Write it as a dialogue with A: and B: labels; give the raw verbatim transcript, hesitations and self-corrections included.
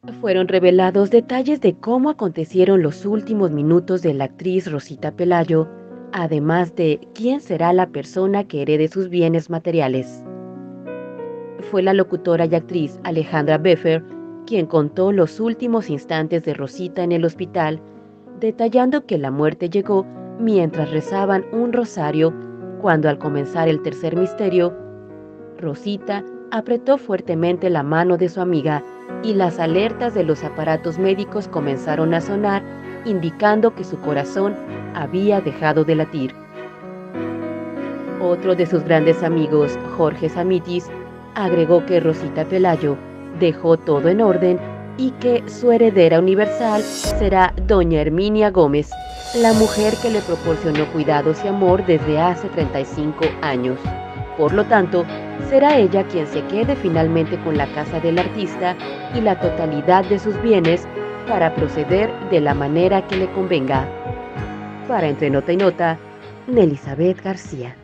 A: Fueron revelados detalles de cómo acontecieron los últimos minutos de la actriz Rosita Pelayo, además de quién será la persona que herede sus bienes materiales. Fue la locutora y actriz Alejandra Beffer quien contó los últimos instantes de Rosita en el hospital, detallando que la muerte llegó mientras rezaban un rosario, cuando al comenzar el tercer misterio, Rosita apretó fuertemente la mano de su amiga y las alertas de los aparatos médicos comenzaron a sonar, indicando que su corazón había dejado de latir. Otro de sus grandes amigos, Jorge Samitis, agregó que Rosita Pelayo dejó todo en orden y que su heredera universal será doña Herminia Gómez, la mujer que le proporcionó cuidados y amor desde hace treinta y cinco años. Por lo tanto, será ella quien se quede finalmente con la casa del artista y la totalidad de sus bienes para proceder de la manera que le convenga. Para Entre Nota y Nota, Nelizabeth García.